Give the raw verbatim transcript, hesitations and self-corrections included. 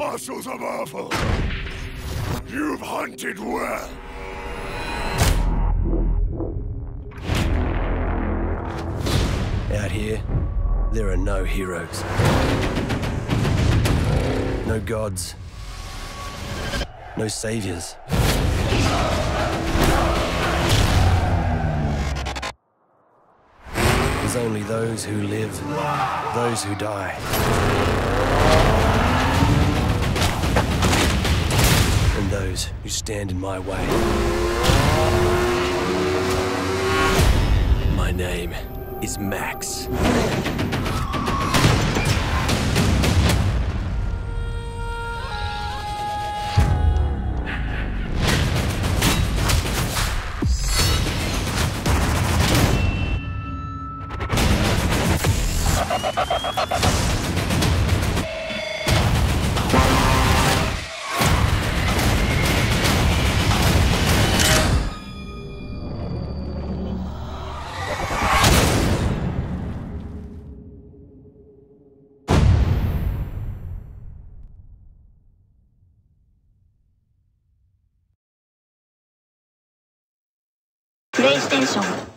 muscles are awful. You've hunted well. Out here, there are no heroes. No gods. No saviors. There's only those who live, those who die. And those who stand in my way. My name is Max. PlayStation